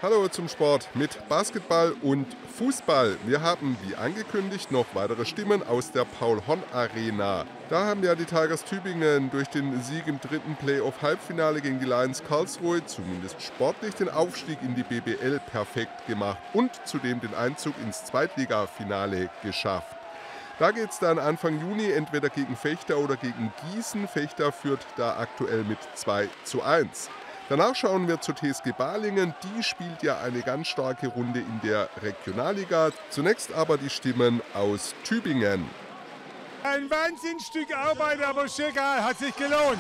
Hallo zum Sport mit Basketball und Fußball. Wir haben, wie angekündigt, noch weitere Stimmen aus der Paul-Horn-Arena. Da haben ja die Tigers Tübingen durch den Sieg im dritten Playoff-Halbfinale gegen die Lions Karlsruhe zumindest sportlich den Aufstieg in die BBL perfekt gemacht und zudem den Einzug ins Zweitligafinale geschafft. Da geht es dann Anfang Juni entweder gegen Vechta oder gegen Gießen. Vechta führt da aktuell mit 2:1. Danach schauen wir zur TSG Balingen. Die spielt ja eine ganz starke Runde in der Regionalliga. Zunächst aber die Stimmen aus Tübingen. Ein Wahnsinnsstück Arbeit, aber ist egal, hat sich gelohnt.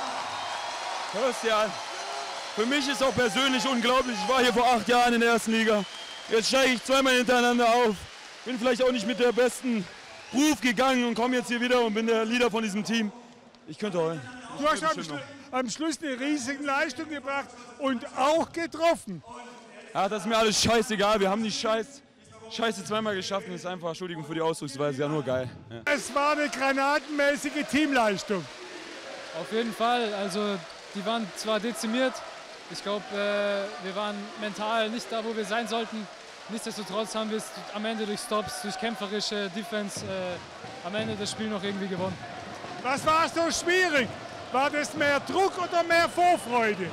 Christian, für mich ist auch persönlich unglaublich. Ich war hier vor 8 Jahren in der ersten Liga. Jetzt steige ich zweimal hintereinander auf. Bin vielleicht auch nicht mit der besten Ruf gegangen und komme jetzt hier wieder und bin der Leader von diesem Team. Ich könnte heulen. Du hast am Schluss eine riesige Leistung gebracht und auch getroffen. Ja, das ist mir alles scheißegal. Wir haben die Scheiße zweimal geschafft und ist einfach, Entschuldigung für die Ausdrucksweise, ja nur geil. Ja. Es war eine granatenmäßige Teamleistung. Auf jeden Fall. Also die waren zwar dezimiert. Ich glaube, wir waren mental nicht da, wo wir sein sollten. Nichtsdestotrotz haben wir es am Ende durch Stops, durch kämpferische Defense am Ende das Spiel noch irgendwie gewonnen. Was war so schwierig? War das mehr Druck oder mehr Vorfreude?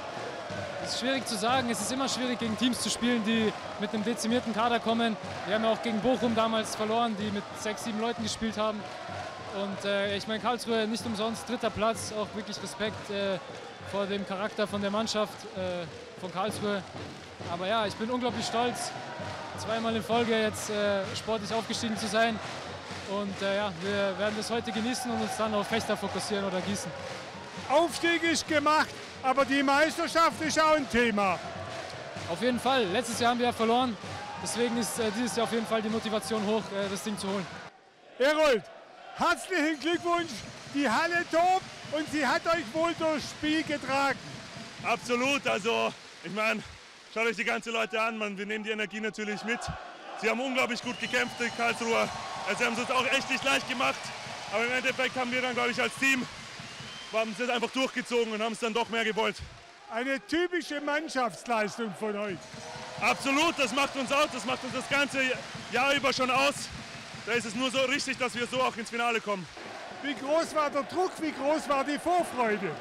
Es ist schwierig zu sagen. Es ist immer schwierig, gegen Teams zu spielen, die mit einem dezimierten Kader kommen. Wir haben ja auch gegen Bochum damals verloren, die mit 6, 7 Leuten gespielt haben. Und ich meine, Karlsruhe nicht umsonst 3. Platz. Auch wirklich Respekt vor dem Charakter von der Mannschaft von Karlsruhe. Aber ja, ich bin unglaublich stolz, zweimal in Folge jetzt sportlich aufgestiegen zu sein. Und ja, wir werden das heute genießen und uns dann auf Vechta fokussieren oder Gießen. Aufstieg ist gemacht, aber die Meisterschaft ist auch ein Thema. Auf jeden Fall. Letztes Jahr haben wir ja verloren. Deswegen ist dieses Jahr auf jeden Fall die Motivation hoch, das Ding zu holen. Herold, herzlichen Glückwunsch. Die Halle tobt und sie hat euch wohl durchs Spiel getragen. Absolut. Also, ich meine, schaut euch die ganzen Leute an. Wir nehmen die Energie natürlich mit. Sie haben unglaublich gut gekämpft, die Karlsruher. Also sie haben es uns auch echt nicht leicht gemacht. Aber im Endeffekt haben wir dann, glaube ich, als Team haben es einfach durchgezogen und haben es dann doch mehr gewollt. Eine typische Mannschaftsleistung von euch. Absolut, das macht uns aus. Das macht uns das ganze Jahr über schon aus. Da ist es nur so richtig, dass wir so auch ins Finale kommen. Wie groß war der Druck, wie groß war die Vorfreude?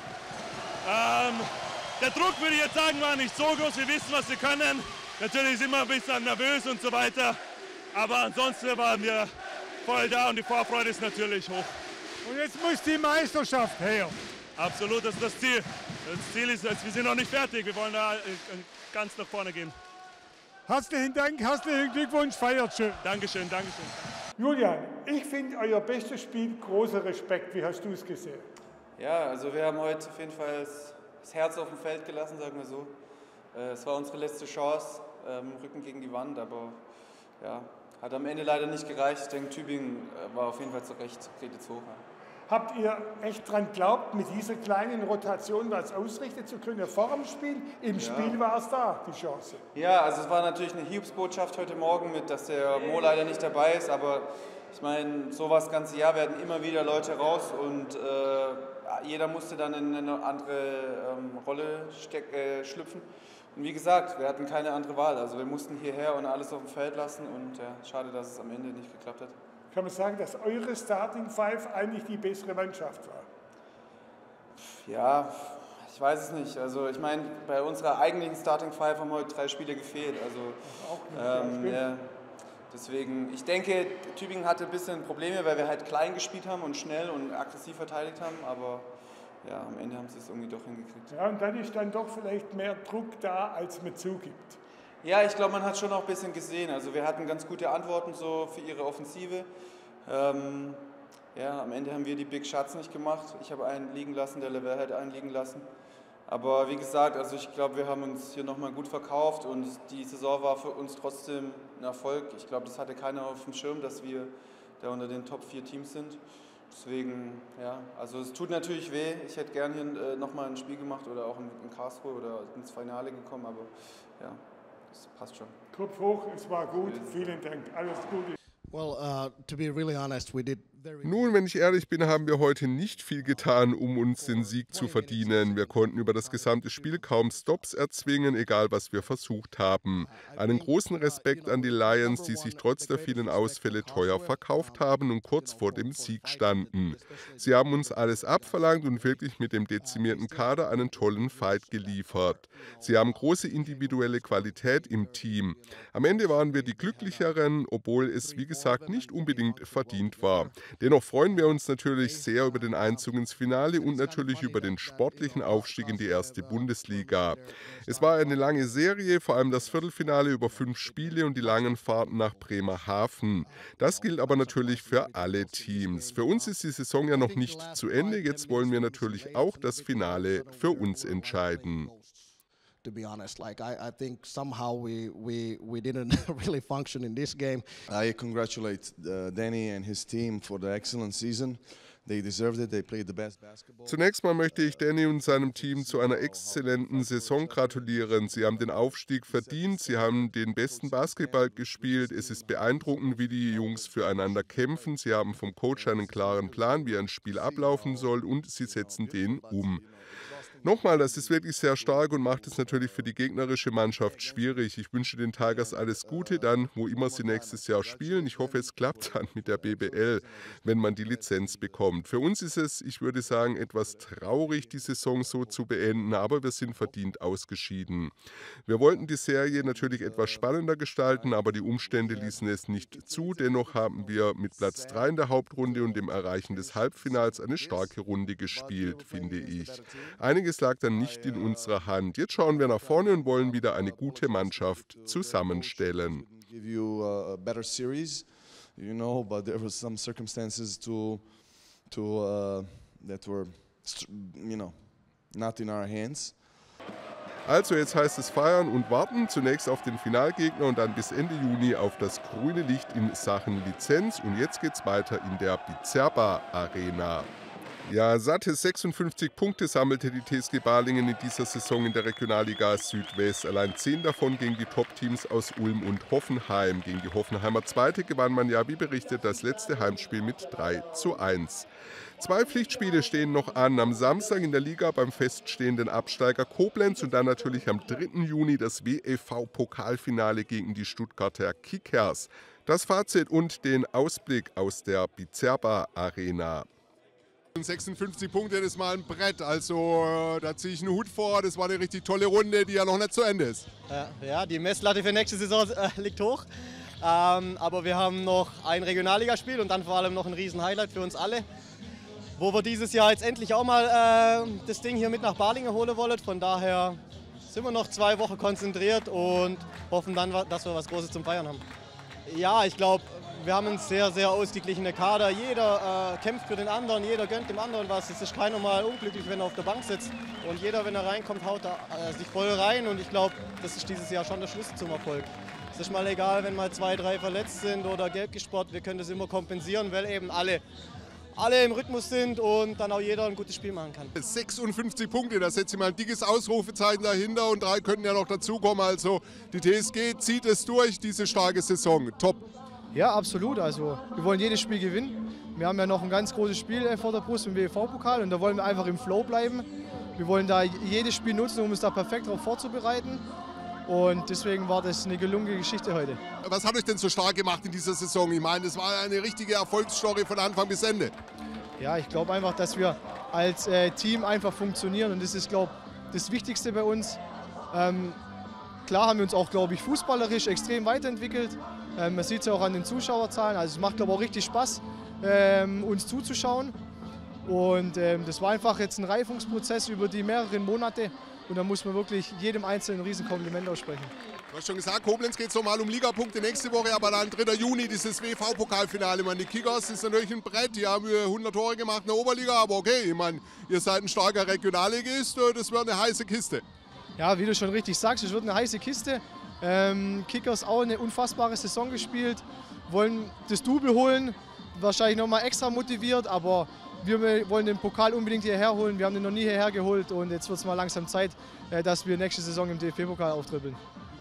Der Druck, würde ich jetzt sagen, war nicht so groß. Wir wissen, was wir können. Natürlich sind wir ein bisschen nervös und so weiter. Aber ansonsten waren wir voll da und die Vorfreude ist natürlich hoch. Und jetzt muss die Meisterschaft her. Absolut, das ist das Ziel. Das Ziel ist, wir sind noch nicht fertig. Wir wollen da ganz nach vorne gehen. Herzlichen Dank, herzlichen Glückwunsch, feiert schön. Dankeschön, Dankeschön. Julian, ich finde euer bestes Spiel großer Respekt. Wie hast du es gesehen? Ja, also wir haben heute auf jeden Fall das Herz auf dem Feld gelassen, sagen wir so. Es war unsere letzte Chance, Rücken gegen die Wand, aber ja, hat am Ende leider nicht gereicht. Ich denke, Tübingen war auf jeden Fall zu Recht Kredit hoch. Habt ihr echt dran geglaubt, mit dieser kleinen Rotation was ausrichten zu können vor dem Spiel? Im Spiel war es da, die Chance. Ja, also es war natürlich eine Hiobsbotschaft heute Morgen, mit, dass der Mo leider nicht dabei ist, aber ich meine, so war das ganze Jahr, werden immer wieder Leute raus und jeder musste dann in eine andere Rolle schlüpfen. Und wie gesagt, wir hatten keine andere Wahl. Also wir mussten hierher und alles auf dem Feld lassen und ja, schade, dass es am Ende nicht geklappt hat. Kann man sagen, dass eure Starting Five eigentlich die bessere Mannschaft war? Ja, ich weiß es nicht. Also ich meine, bei unserer eigentlichen Starting Five haben heute 3 Spiele gefehlt. Also ja, deswegen, ich denke, Tübingen hatte ein bisschen Probleme, weil wir halt klein gespielt haben und schnell und aggressiv verteidigt haben, aber ja, am Ende haben sie es irgendwie doch hingekriegt. Ja, und dann ist dann doch vielleicht mehr Druck da, als man zugibt. Ja, ich glaube, man hat schon auch ein bisschen gesehen. Also wir hatten ganz gute Antworten so für ihre Offensive. Ja, am Ende haben wir die Big Shots nicht gemacht. Ich habe einen liegen lassen, der Level hat einen liegen lassen. Aber wie gesagt, also ich glaube, wir haben uns hier nochmal gut verkauft und die Saison war für uns trotzdem ein Erfolg. Ich glaube, das hatte keiner auf dem Schirm, dass wir da unter den Top 4 Teams sind. Deswegen, ja, also es tut natürlich weh. Ich hätte gern hier nochmal ein Spiel gemacht oder auch in Karlsruhe oder ins Finale gekommen, aber ja, das passt schon. Kopf hoch, es war gut. Vielen Dank. Alles Gute. Well, to be really honest, we did Nun, wenn ich ehrlich bin, haben wir heute nicht viel getan, um uns den Sieg zu verdienen. Wir konnten über das gesamte Spiel kaum Stops erzwingen, egal was wir versucht haben. Einen großen Respekt an die Lions, die sich trotz der vielen Ausfälle teuer verkauft haben und kurz vor dem Sieg standen. Sie haben uns alles abverlangt und wirklich mit dem dezimierten Kader einen tollen Fight geliefert. Sie haben große individuelle Qualität im Team. Am Ende waren wir die Glücklicheren, obwohl es, wie gesagt, nicht unbedingt verdient war. Dennoch freuen wir uns natürlich sehr über den Einzug ins Finale und natürlich über den sportlichen Aufstieg in die erste Bundesliga. Es war eine lange Serie, vor allem das Viertelfinale über 5 Spiele und die langen Fahrten nach Bremerhaven. Das gilt aber natürlich für alle Teams. Für uns ist die Saison ja noch nicht zu Ende, jetzt wollen wir natürlich auch das Finale für uns entscheiden. To be honest, like I think somehow we didn't really function in this game. I congratulate Danny and his team for the excellent season. They deserved it. They played the best basketball. Zunächst mal möchte ich Danny und seinem Team zu einer exzellenten Saison gratulieren. Sie haben den Aufstieg verdient, sie haben den besten Basketball gespielt. Es ist beeindruckend, wie die Jungs füreinander kämpfen. Sie haben vom Coach einen klaren Plan, wie ein Spiel ablaufen soll, und sie setzen den um. Nochmal, das ist wirklich sehr stark und macht es natürlich für die gegnerische Mannschaft schwierig. Ich wünsche den Tigers alles Gute dann, wo immer sie nächstes Jahr spielen. Ich hoffe, es klappt dann mit der BBL, wenn man die Lizenz bekommt. Für uns ist es, ich würde sagen, etwas traurig, die Saison so zu beenden, aber wir sind verdient ausgeschieden. Wir wollten die Serie natürlich etwas spannender gestalten, aber die Umstände ließen es nicht zu. Dennoch haben wir mit Platz 3 in der Hauptrunde und dem Erreichen des Halbfinals eine starke Runde gespielt, finde ich. Einiges lag dann nicht in unserer Hand. Jetzt schauen wir nach vorne und wollen wieder eine gute Mannschaft zusammenstellen. Give you a better series, you know, but there were some circumstances that were, you know, not in our hands. Also jetzt heißt es feiern und warten, zunächst auf den Finalgegner und dann bis Ende Juni auf das grüne Licht in Sachen Lizenz. Und jetzt geht's weiter in der Bizerba Arena. Ja, satte 56 Punkte sammelte die TSG Balingen in dieser Saison in der Regionalliga Südwest. Allein 10 davon gegen die Top-Teams aus Ulm und Hoffenheim. Gegen die Hoffenheimer Zweite gewann man ja, wie berichtet, das letzte Heimspiel mit 3:1. 2 Pflichtspiele stehen noch an. Am Samstag in der Liga beim feststehenden Absteiger Koblenz und dann natürlich am 3. Juni das WEV-Pokalfinale gegen die Stuttgarter Kickers. Das Fazit und den Ausblick aus der Bizerba Arena. 56 Punkte, das ist mal ein Brett, also da ziehe ich einen Hut vor, das war eine richtig tolle Runde, die ja noch nicht zu Ende ist. Ja, die Messlatte für nächste Saison liegt hoch, aber wir haben noch ein Regionalligaspiel und dann vor allem noch ein riesen Highlight für uns alle, wo wir dieses Jahr jetzt endlich auch mal das Ding hier mit nach Balingen holen wollen. Von daher sind wir noch 2 Wochen konzentriert und hoffen dann, dass wir was Großes zum Feiern haben. Ja, ich glaube, wir haben einen sehr, sehr ausgeglichenen Kader. Jeder kämpft für den anderen, jeder gönnt dem anderen was. Es ist keiner mal unglücklich, wenn er auf der Bank sitzt. Und jeder, wenn er reinkommt, haut sich voll rein. Und ich glaube, das ist dieses Jahr schon der Schlüssel zum Erfolg. Es ist mal egal, wenn mal 2, 3 verletzt sind oder gelb gesperrt. Wir können das immer kompensieren, weil eben alle im Rhythmus sind und dann auch jeder ein gutes Spiel machen kann. 56 Punkte, da setze ich mal ein dickes Ausrufezeichen dahinter und 3 könnten ja noch dazukommen. Also die TSG zieht es durch, diese starke Saison. Top. Ja, absolut. Also wir wollen jedes Spiel gewinnen. Wir haben ja noch ein ganz großes Spiel vor der Brust im WEV-Pokal und da wollen wir einfach im Flow bleiben. Wir wollen da jedes Spiel nutzen, um uns da perfekt darauf vorzubereiten. Und deswegen war das eine gelungene Geschichte heute. Was hat euch denn so stark gemacht in dieser Saison? Ich meine, das war eine richtige Erfolgsstory von Anfang bis Ende. Ja, ich glaube einfach, dass wir als Team einfach funktionieren und das ist, glaube ich, das Wichtigste bei uns. Klar haben wir uns auch, glaube ich, fußballerisch extrem weiterentwickelt. Man sieht es ja auch an den Zuschauerzahlen. Also es macht, glaube ich, auch richtig Spaß, uns zuzuschauen. Und das war einfach jetzt ein Reifungsprozess über die mehreren Monate. Und da muss man wirklich jedem Einzelnen ein Riesenkompliment aussprechen. Du hast schon gesagt, Koblenz geht es nochmal um Ligapunkte nächste Woche, aber dann 3. Juni dieses WV-Pokalfinale. Die Kickers ist natürlich ein Brett, die haben 100 Tore gemacht in der Oberliga, aber okay, ich meine, ihr seid ein starker Regionalligist, das wird eine heiße Kiste. Ja, wie du schon richtig sagst, es wird eine heiße Kiste. Kickers auch eine unfassbare Saison gespielt, wollen das Double holen, wahrscheinlich nochmal extra motiviert, aber wir wollen den Pokal unbedingt hierher holen. Wir haben den noch nie hierher geholt und jetzt wird es mal langsam Zeit, dass wir nächste Saison im DFB-Pokal auftribbeln.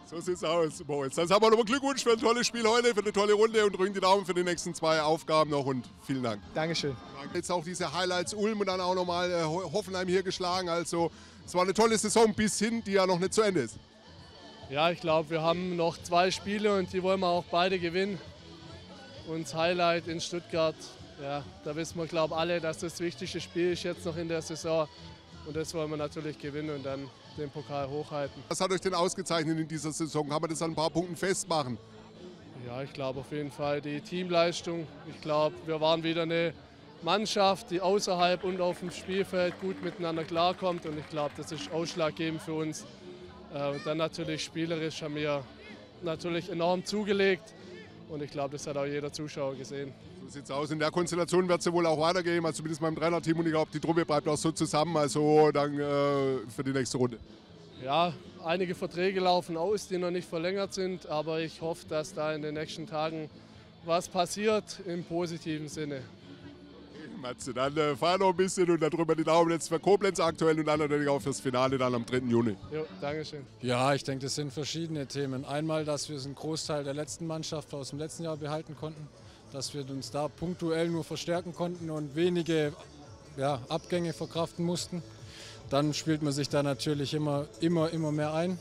So sieht's aus, Moritz. Dann sagen wir nochmal Glückwunsch für ein tolles Spiel heute, für eine tolle Runde und drücken die Daumen für die nächsten 2 Aufgaben noch und vielen Dank. Dankeschön. Jetzt auch diese Highlights Ulm und dann auch nochmal Hoffenheim hier geschlagen. Also es war eine tolle Saison bis hin, die ja noch nicht zu Ende ist. Ja, ich glaube, wir haben noch 2 Spiele und die wollen wir auch beide gewinnen. Und das Highlight in Stuttgart, ja, da wissen wir, glaube ich, alle, dass das wichtigste Spiel ist jetzt noch in der Saison. Und das wollen wir natürlich gewinnen und dann den Pokal hochhalten. Was hat euch denn ausgezeichnet in dieser Saison? Kann man das an ein paar Punkten festmachen? Ja, ich glaube auf jeden Fall die Teamleistung. Ich glaube, wir waren wieder eine Mannschaft, die außerhalb und auf dem Spielfeld gut miteinander klarkommt. Und ich glaube, das ist ausschlaggebend für uns. Und dann natürlich spielerisch haben wir natürlich enorm zugelegt. Und ich glaube, das hat auch jeder Zuschauer gesehen. So sieht es aus. In der Konstellation wird es ja wohl auch weitergehen, also zumindest beim Trainerteam. Und ich glaube, die Truppe bleibt auch so zusammen, also dann für die nächste Runde. Ja, einige Verträge laufen aus, die noch nicht verlängert sind. Aber ich hoffe, dass da in den nächsten Tagen was passiert im positiven Sinne. Matze, dann fahr noch ein bisschen und dann drüber die Daumen jetzt für Koblenz aktuell und dann natürlich auch fürs Finale dann am 3. Juni. Jo, Dankeschön. Ja, ich denke, das sind verschiedene Themen. Einmal, dass wir einen Großteil der letzten Mannschaft aus dem letzten Jahr behalten konnten, dass wir uns da punktuell nur verstärken konnten und wenige Abgänge verkraften mussten. Dann spielt man sich da natürlich immer mehr ein.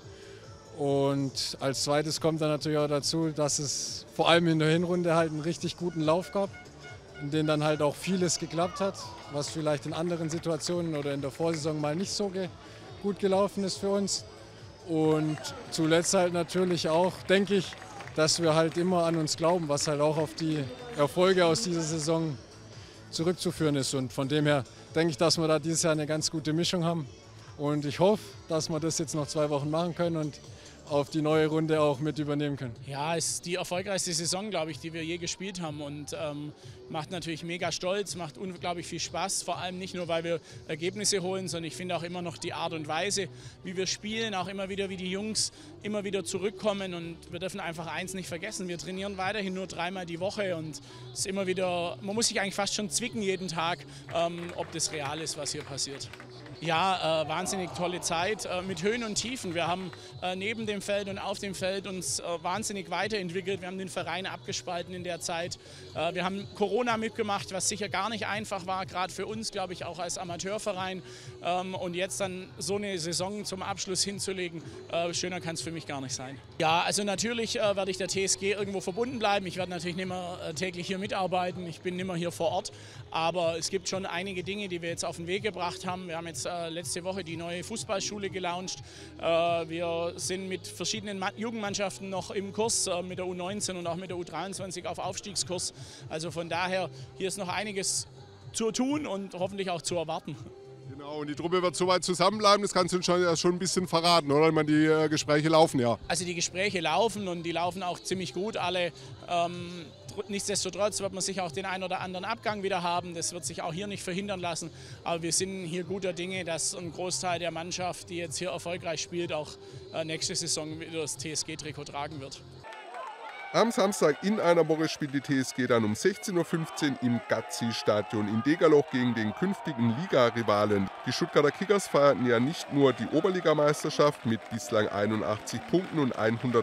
Und als zweites kommt dann natürlich auch dazu, dass es vor allem in der Hinrunde halt einen richtig guten Lauf gab, in denen dann halt auch vieles geklappt hat, was vielleicht in anderen Situationen oder in der Vorsaison mal nicht so gut gelaufen ist für uns. Und zuletzt halt natürlich auch, denke ich, dass wir halt immer an uns glauben, was halt auch auf die Erfolge aus dieser Saison zurückzuführen ist. Und von dem her denke ich, dass wir da dieses Jahr eine ganz gute Mischung haben. Und ich hoffe, dass wir das jetzt noch 2 Wochen machen können und auf die neue Runde auch mit übernehmen können. Ja, es ist die erfolgreichste Saison, glaube ich, die wir je gespielt haben und macht natürlich mega stolz, macht unglaublich viel Spaß, vor allem nicht nur, weil wir Ergebnisse holen, sondern ich finde auch immer noch die Art und Weise, wie wir spielen, auch immer wieder, wie die Jungs immer wieder zurückkommen und wir dürfen einfach eins nicht vergessen, wir trainieren weiterhin nur 3-mal die Woche und es ist immer wieder, man muss sich eigentlich fast schon zwicken jeden Tag, ob das real ist, was hier passiert. Ja, wahnsinnig tolle Zeit mit Höhen und Tiefen. Wir haben neben dem Feld und auf dem Feld uns wahnsinnig weiterentwickelt. Wir haben den Verein abgespalten in der Zeit. Wir haben Corona mitgemacht, was sicher gar nicht einfach war, gerade für uns, glaube ich, auch als Amateurverein. Und jetzt dann so eine Saison zum Abschluss hinzulegen, schöner kann es für mich gar nicht sein. Ja, also natürlich werde ich der TSG irgendwo verbunden bleiben. Ich werde natürlich nicht mehr täglich hier mitarbeiten. Ich bin nicht mehr hier vor Ort. Aber es gibt schon einige Dinge, die wir jetzt auf den Weg gebracht haben. Wir haben jetzt letzte Woche die neue Fußballschule gelauncht. Wir sind mit verschiedenen Jugendmannschaften noch im Kurs, mit der U19 und auch mit der U23 auf Aufstiegskurs. Also von daher, hier ist noch einiges zu tun und hoffentlich auch zu erwarten. Genau, und die Truppe wird soweit zusammenbleiben, das kannst du uns schon ein bisschen verraten, oder? Ich meine, die Gespräche laufen ja. Also die Gespräche laufen und die laufen auch ziemlich gut alle. Nichtsdestotrotz wird man sicher auch den einen oder anderen Abgang wieder haben. Das wird sich auch hier nicht verhindern lassen. Aber wir sind hier guter Dinge, dass ein Großteil der Mannschaft, die jetzt hier erfolgreich spielt, auch nächste Saison wieder das TSG-Trikot tragen wird. Am Samstag in einer Woche spielt die TSG dann um 16:15 Uhr im Gazzi-Stadion in Degerloch gegen den künftigen Ligarivalen. Die Stuttgarter Kickers feierten ja nicht nur die Oberligameisterschaft mit bislang 81 Punkten und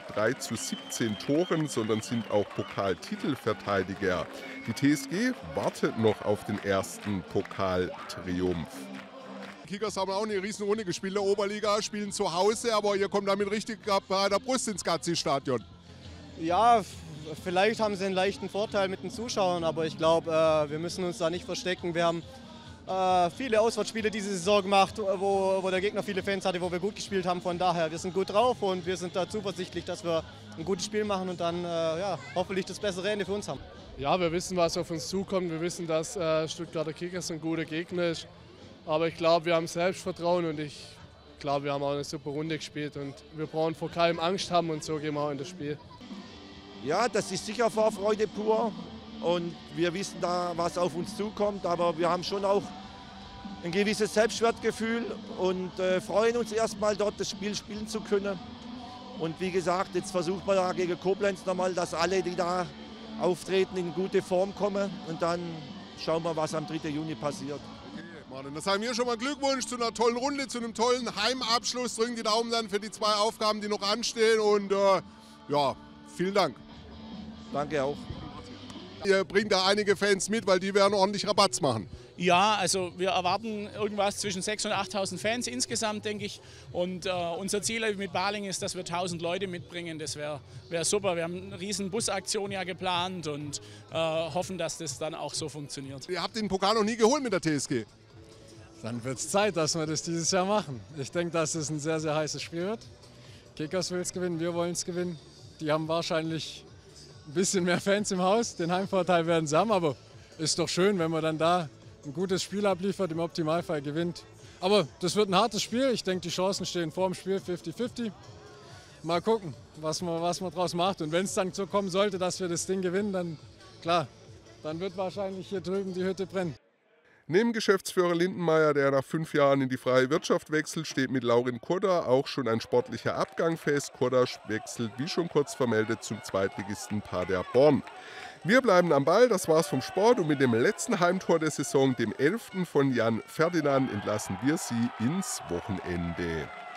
103:17 Toren, sondern sind auch Pokaltitelverteidiger. Die TSG wartet noch auf den ersten Pokaltriumph. Die Kickers haben auch eine Riesenrunde gespielt in der Oberliga, spielen zu Hause, aber ihr kommt damit richtig bei der Brust ins Gazzi-Stadion. Ja, vielleicht haben sie einen leichten Vorteil mit den Zuschauern, aber ich glaube, wir müssen uns da nicht verstecken. Wir haben viele Auswärtsspiele diese Saison gemacht, wo der Gegner viele Fans hatte, wo wir gut gespielt haben. Von daher, wir sind gut drauf und wir sind da zuversichtlich, dass wir ein gutes Spiel machen und dann hoffentlich das bessere Ende für uns haben. Ja, wir wissen, was auf uns zukommt. Wir wissen, dass Stuttgarter Kickers ein guter Gegner ist. Aber ich glaube, wir haben Selbstvertrauen und ich glaube, wir haben auch eine super Runde gespielt und wir brauchen vor keinem Angst haben und so gehen wir auch in das Spiel. Ja, das ist sicher Vorfreude pur und wir wissen da, was auf uns zukommt, aber wir haben schon auch ein gewisses Selbstwertgefühl und freuen uns erstmal dort das Spiel spielen zu können. Und wie gesagt, jetzt versucht man da gegen Koblenz nochmal, dass alle, die da auftreten, in gute Form kommen und dann schauen wir, was am 3. Juni passiert. Martin, das haben wir schon mal Glückwunsch zu einer tollen Runde, zu einem tollen Heimabschluss. Drücken die Daumen dann für die 2 Aufgaben, die noch anstehen. Und ja, vielen Dank. Danke auch. Ihr bringt da einige Fans mit, weil die werden ordentlich Rabatz machen. Ja, also wir erwarten irgendwas zwischen 6.000 und 8.000 Fans insgesamt, denke ich. Und unser Ziel mit Balingen ist, dass wir 1.000 Leute mitbringen. Das wär super. Wir haben eine riesen Busaktion ja geplant und hoffen, dass das dann auch so funktioniert. Ihr habt den Pokal noch nie geholt mit der TSG. Dann wird es Zeit, dass wir das dieses Jahr machen. Ich denke, dass es ein sehr, sehr heißes Spiel wird. Kickers will es gewinnen, wir wollen es gewinnen. Die haben wahrscheinlich ein bisschen mehr Fans im Haus. Den Heimvorteil werden sie haben, aber ist doch schön, wenn man dann da ein gutes Spiel abliefert, im Optimalfall gewinnt. Aber das wird ein hartes Spiel. Ich denke, die Chancen stehen vor dem Spiel 50-50. Mal gucken, was man draus macht. Und wenn es dann so kommen sollte, dass wir das Ding gewinnen, dann klar, dann wird wahrscheinlich hier drüben die Hütte brennen. Neben Geschäftsführer Lindenmeier, der nach 5 Jahren in die freie Wirtschaft wechselt, steht mit Laurin Kodda auch schon ein sportlicher Abgang fest. Kodda wechselt, wie schon kurz vermeldet, zum Zweitligisten Paderborn. Wir bleiben am Ball, das war's vom Sport und mit dem letzten Heimtor der Saison, dem 11. von Jan Ferdinand, entlassen wir Sie ins Wochenende.